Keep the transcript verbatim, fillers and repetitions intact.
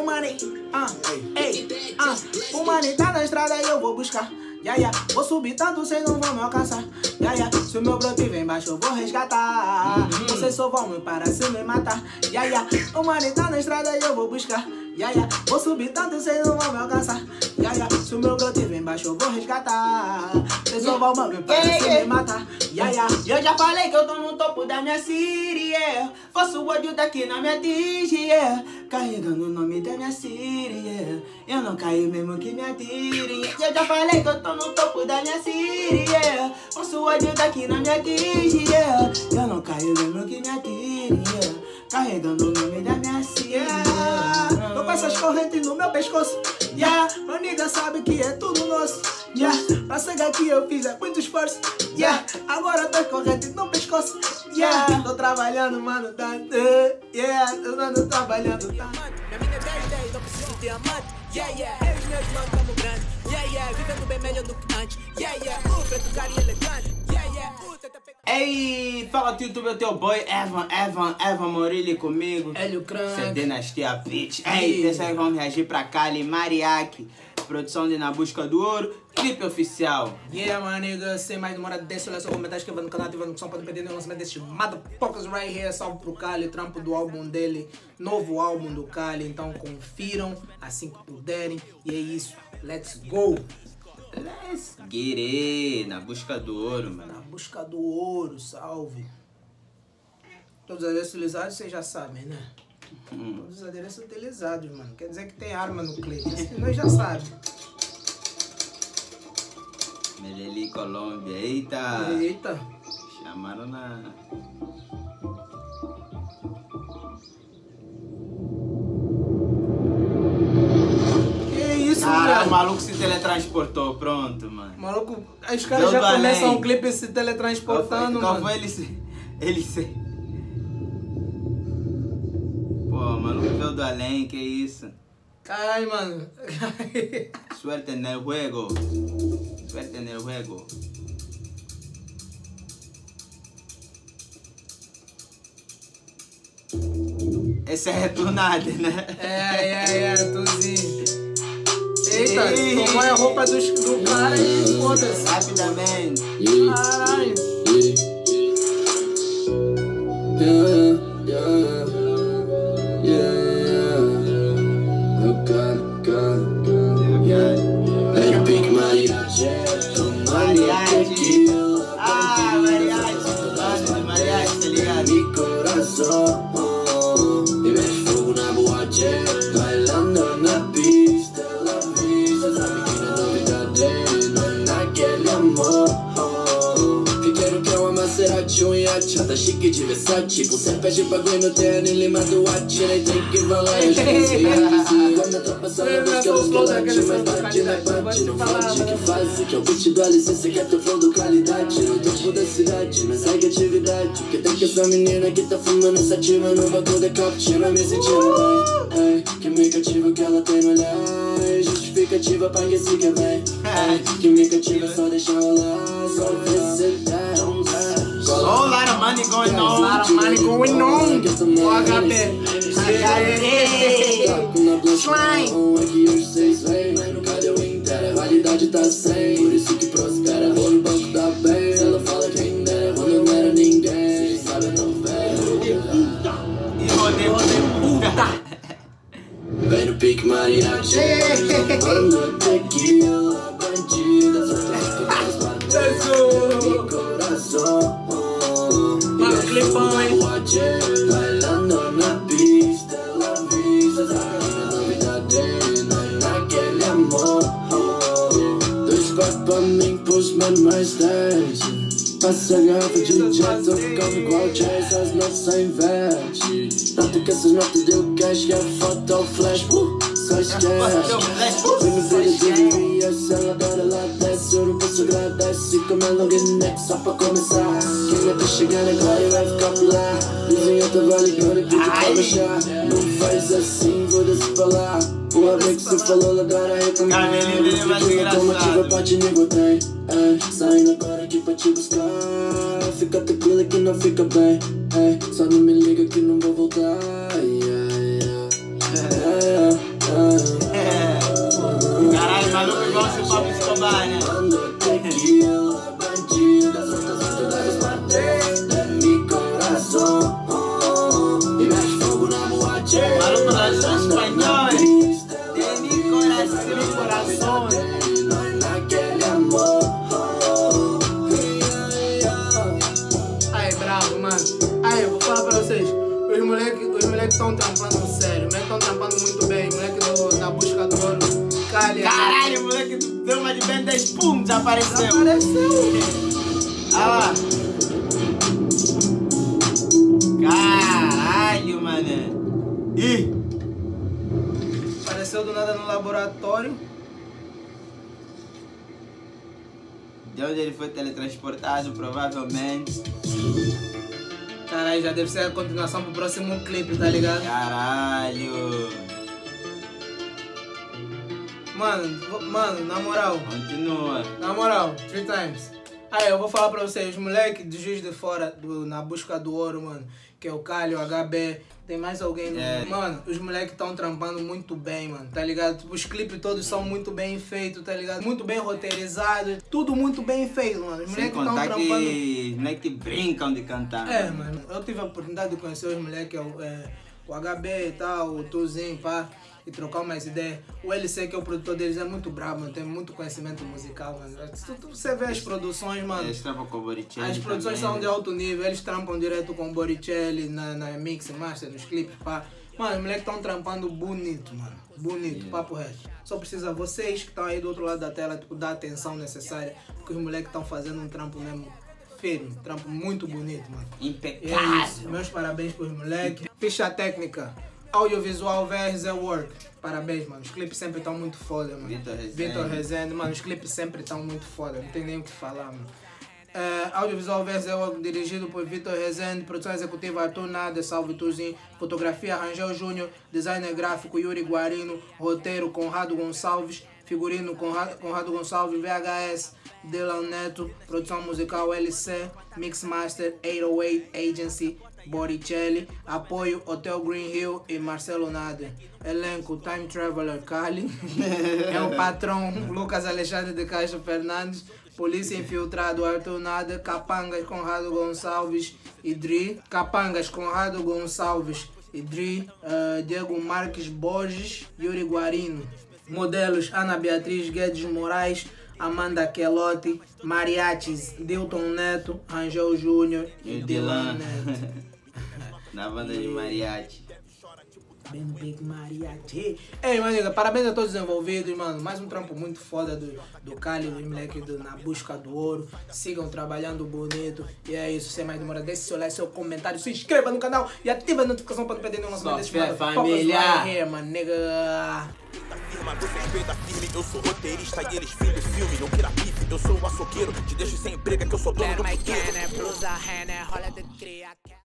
o money, ah, ei, ah, o money tá na estrada e eu vou buscar. Yeah, yeah. Vou subir tanto, vocês não vão me alcançar. Yeah, yeah. Se o meu brote vem embaixo, eu vou resgatar. Uhum. Vocês só vão me parar se me matar. Yeah, yeah. O money tá na estrada e eu vou buscar. Yeah, yeah. Vou subir tanto, vocês não vão me alcançar. Yeah, yeah. Se o meu brote vem embaixo, eu vou resgatar. Vocês só vão me parar yeah, se yeah. me matar. Yeah, yeah. Eu já falei que eu tô no topo da minha city, yeah. Faço o ódio daqui na minha digi, yeah. Carregando o nome da minha city, yeah. Eu não caio mesmo que me atirem. Eu já falei que eu tô no topo da minha city, yeah. Faço o ódio daqui na minha digi, yeah. Eu não caio mesmo que me atirem, yeah. Carregando o nome da minha city, yeah. Tô com essas correntes no meu pescoço, yeah. Meu nigga sabe que é tudo nosso, yeah. Pra chegar aqui eu fiz é muito esforço, yeah. Agora tô correntes no pescoço, yeah. Tô trabalhando, mano, tanto, yeah. Tô dando trabalhando tanto. Minha mina é dez dez, não preciso de diamante. Yeah, yeah, eu e meus manos tamo grande. Yeah, yeah, vivendo bem melhor do que antes. Yeah, yeah, o preto cara e elegante. Yeah, yeah, o teta pe... Ei, fala YouTube, é teu boy Evan, Evan, Evan Morilli comigo. Hélio Crank. Cê Dinastia Beach. Ei, dessa aí vamos reagir pra Kali Mariachi. Produção de Na Busca do Ouro, clipe oficial. Yeah, my nigga, sem mais demora, deixa o seu comentário, inscreva no canal, ativa a notificação para não perder o lançamento desses motherfuckers right here. Salve pro Kali, trampo do álbum dele, novo álbum do Kali, então confiram assim que puderem. E é isso, let's go! Let's get it, Na Busca do Ouro, mano. Na Busca do Ouro, salve! Todos os adereços utilizados, vocês já sabem, né? Hum. Todos os adereços utilizados, mano. Quer dizer que tem arma no clipe. Nós já sabemos. Meleli, Colômbia. Eita! Eita! Chamaram na... Que isso, cara? mano? O maluco se teletransportou. Pronto, mano. Maluco, os caras já começam o clipe se teletransportando, qual mano. foi, qual foi ele se... Ele se... Pô, o maluco veio do além, que isso? Ai, mano. Suerte en el juego. Suerte en el juego. Esse é retornado, né? É, é, é, tuzinho. Eita, tomou a roupa do, do cara e foda-se. Rapidamente. Caralho. Yeah, yeah. Yeah, oh God, God, God, yeah. Let it pick mariachi, mariachi. Ah, mariachi, mariachi, tá ligado? Mi corazón, e mexe fogo na boate, bailando na pista, la vista, sabe que não é novidade, não é naquele amor. Que quero que é uma Maserati, um iate, tá chique de Versace, com serpente bagulho no terno e lima do Watch, nem tem que falar, eu já sei. Quando eu tô passando a busca, eu busco late, mas bate na bate, não fode que faz, que é o beat do licença, que é teu flow do qualidade, no topo da cidade, mas segue atividade, que tem que essa menina que tá fumando sativa, no bagulho da captiva, me sentindo bem, ei, que me cativa que ela tem no olhar, justificativa pra que se quer bem, que me cativa só deixa rolar, só ver se dá. Oh, a lot of money going on. A lot of money going on. O H P. Slime. É que hoje vocês vêm, mas nunca deu inteira. A validade tá sem. Por isso que prospera. Vou no banco da bem. Se ela fala quem dera, quando não era ninguém. Cês sabem não velho. E rodei, rodei, puta. Vem no pique mariachi. Tomando tequila, bandida. Mi coração. Clipão, hein? Bailando na pista, la vista, sabe que não é novidade, não é naquele amor. Dois quatro pra mim, pros mano mais dez. Passa a garrafa de jet, tô ficando igual jazz, as notas inverte. Tanto que essas notas deu cash, que a foto ao flash, uh, só esquece. Vem no brilho do I S, ela adora, ela desce, eu não posso agradece, como é long neck, só pra começar. Quem não tá chegando agora vai ficar por lá. Vizinha tava ligando e pediu pra baixar. Não faz assim, vou descer pra lá. Porra, bem que cê falou, agora recomendo. Como ativa pra te nego tem, é, saindo agora aqui pra te buscar. Fica tranquila que não fica bem, é, só não me liga que não vou voltar. Yeah, yeah, yeah, yeah. Maluco lançou espanhol. Tem mi coração, mi coração. Aí, bravo, mano. Aí, eu vou falar pra vocês. Os moleques os moleque estão trampando sério. Os moleques estão trampando muito bem. Os moleques na busca do ouro. Calha. Caralho, moleque deu uma de Ben dez, pum, desapareceu. Apareceu. Ah lá. Caralho, mané. Ih. Apareceu do nada no laboratório. De onde ele foi teletransportado, provavelmente. Caralho, já deve ser a continuação pro próximo clipe, tá ligado? Caralho. Mano, mano, na moral. Continua. Na moral, three times. Aí, eu vou falar pra vocês, os moleques do Juiz de Fora, do, na busca do ouro, mano, que é o Calho, o H B, tem mais alguém no... É. Mano, os moleques estão trampando muito bem, mano, tá ligado? Tipo, os clipes todos são muito bem feitos, tá ligado? Muito bem roteirizados, tudo muito bem feito, mano. Os Sem moleques estão contar trampando... que os moleques brincam de cantar. É, mano, eu tive a oportunidade de conhecer os moleques, é, é, o H B e tal, o Tuzinho, pá, e trocar umas ideias. O L C, que é o produtor deles, é muito bravo, mano, tem muito conhecimento musical, mano. Se tu- Você vê as produções, mano, Eles trampam com o Boricelli. as produções também. são de alto nível, eles trampam direto com o Boricelli na, na mix, master, nos clipes, pá. Mano, os moleques estão trampando bonito, mano. Bonito, Yeah. papo reto. Só precisa vocês que estão aí do outro lado da tela, tipo, dar a atenção necessária, porque os moleques estão fazendo um trampo mesmo firme, um trampo muito bonito, mano. E é isso. Impecável. Meus parabéns pros moleques. Ficha técnica, audiovisual versus work. Parabéns, mano. Os clipes sempre estão muito foda, mano. Vitor Rezende. Vitor Rezende, mano. Os clipes sempre estão muito foda. Não tem nem o que falar, mano. É, audiovisual versus work, dirigido por Vitor Rezende. Produção executiva Arthur Nada, salve Tuzinho. Fotografia Rangel Júnior. Designer gráfico Yuri Guarino. Roteiro Conrado Gonçalves. Figurino Conrado, Conrado Gonçalves. V H S Dylan Neto. Produção musical L C. Mix Master oito zero oito Agency. Boricelli, apoio Hotel Green Hill e Marcelo Nader. Elenco Time Traveler Kali, é o patrão Lucas Alexandre de Castro Fernandes, Polícia Infiltrado Arthur Nader, Capangas Conrado Gonçalves e Dri, Capangas Conrado Gonçalves e Dri, uh, Diego Marques Borges, Yuri Guarino. Modelos Ana Beatriz Guedes Moraes, Amanda Quelotti, Mariachis, Dilton Neto, Rangel Júnior E e o Dylan Dylan. Neto. Na banda de mariachi. Bem Big Mariachi. Ei, maninga, parabéns a todos os envolvidos, mano. Mais um trampo muito foda do, do Cali, dos moleques do Na Busca do Ouro. Sigam trabalhando bonito. E é isso, sem mais demora, deixe seu like, seu comentário, se inscreva no canal e ative a notificação para não perder nenhum lançamento desse Fé, vídeo. família. Focus right here, my nigga. Firma, você respeita firme, eu sou roteirista e eles filmam o filme. Não queira pife, eu sou o açougueiro, te deixo sem emprego, que eu sou dono do Let my puteiro. cannon, blusa, hand, and holla the cria.